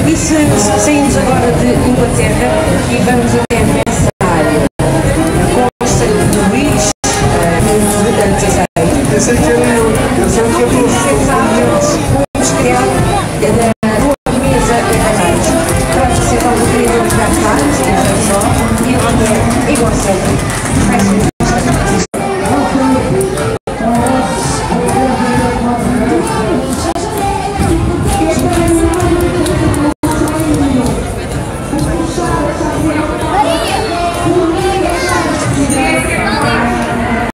E se saímos agora de Inglaterra e vamos até Versailles, com o Conselho de Luís XVI. Pensei que era